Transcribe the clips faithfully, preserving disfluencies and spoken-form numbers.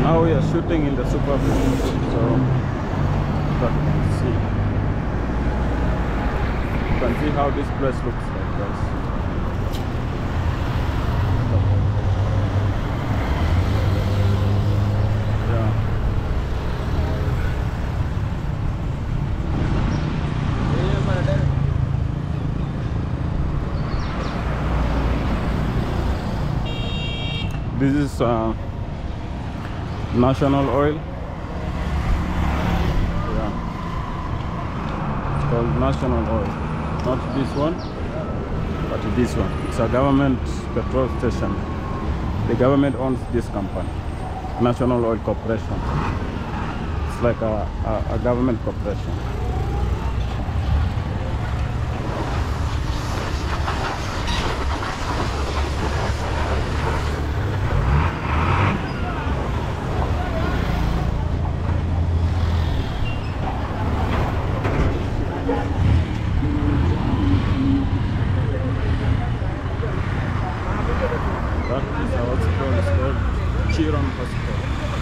Now we are shooting in the super beach, so that you can see. You can see how this place looks like, guys. Yeah. This is uh, National Oil. Yeah, it's called National Oil, not this one, but this one. It's a government petrol station. The government owns this company, National Oil Corporation. It's like a, a, a government corporation. That is a hospital, it's called Chiron Hospital.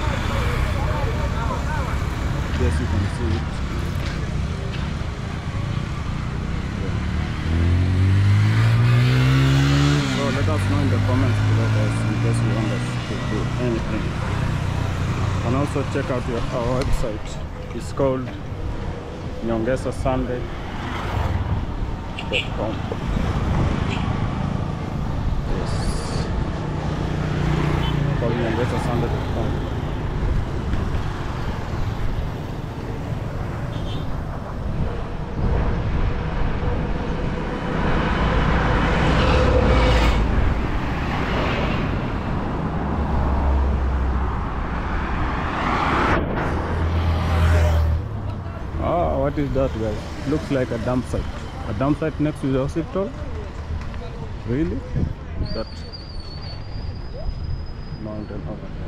Yes, you can see it. Yeah. So let us know in the comments below, guys, in case you want us to do anything. And also check out your, our website. It's called Nyongesa Sunday dot com. Nyongesa Sunday dot com. Ah, what is that, guys? Looks like a dump site. A dump site next to the hospital? Really? That mountain over there.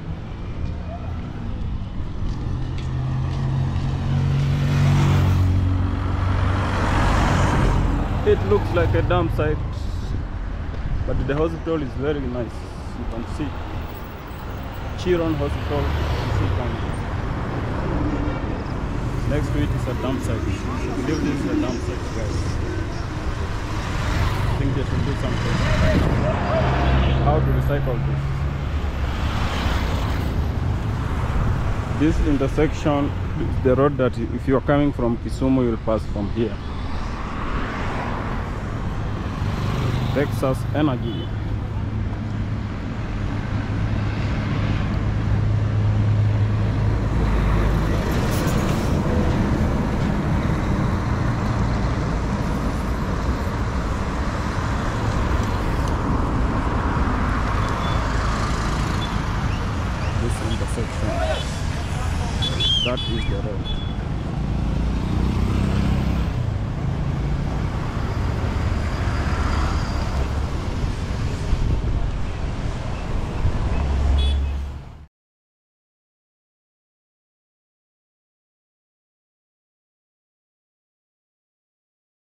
It looks like a dump site, but the hospital is very nice. You can see Chiron Hospital. Next to it is a dump site. I believe this is a dump site, guys. I think they should do something. How to recycle this. This intersection is the road that if you are coming from Kisumu, you will pass from here. Texas Energy. This intersection. That is the road.